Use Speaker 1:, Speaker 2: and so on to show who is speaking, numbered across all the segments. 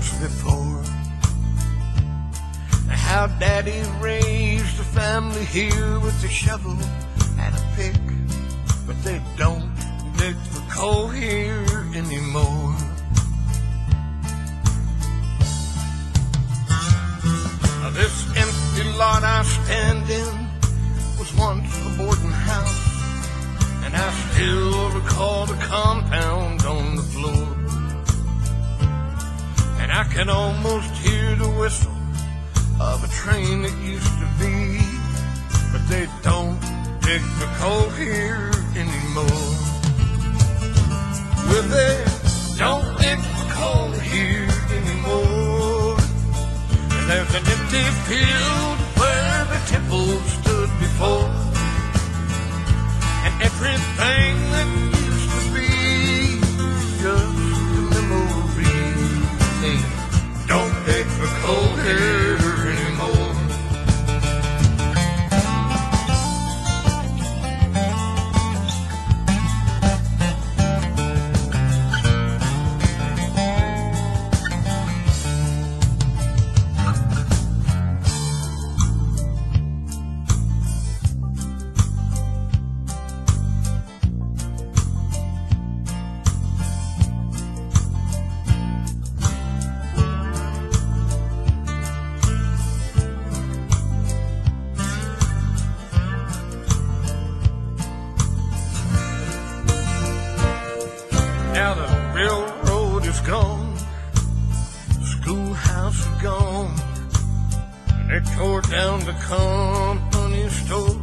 Speaker 1: once before. How Daddy raised a family here with a shovel and a pick, but they don't dig for coal here anymore. This empty lot I stand in was once a boarding house, and I still recall the compound on the floor. And I can almost hear the whistle of a train that used to be, but they don't dig for coal here anymore. Well, they don't dig for coal here anymore. And there's an empty field where the tipple stood before, and everything that used to be just a memory. They don't dig for coal here anymore. Now the railroad is gone, the schoolhouse is gone, and they tore down the company store,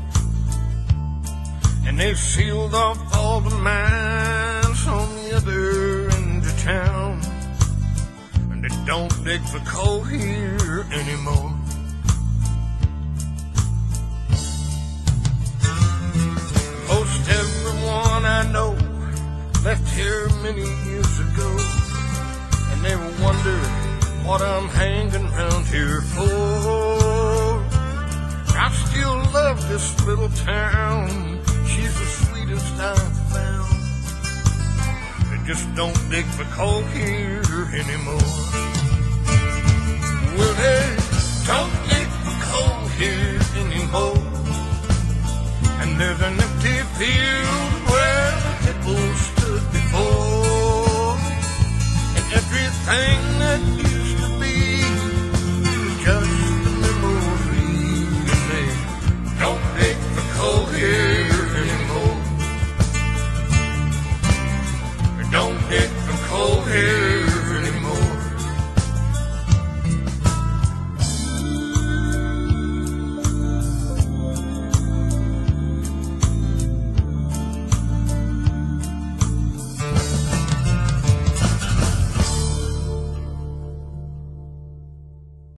Speaker 1: and they sealed off all the mines on the other end of town, and they don't dig for coal here anymore. Most everyone I know left here many years ago, and they wonder what I'm hanging around here for. I still love this little town, she's the sweetest I've found. They just don't dig for coal here anymore. Well, they don't dig for coal here anymore, and there's an empty field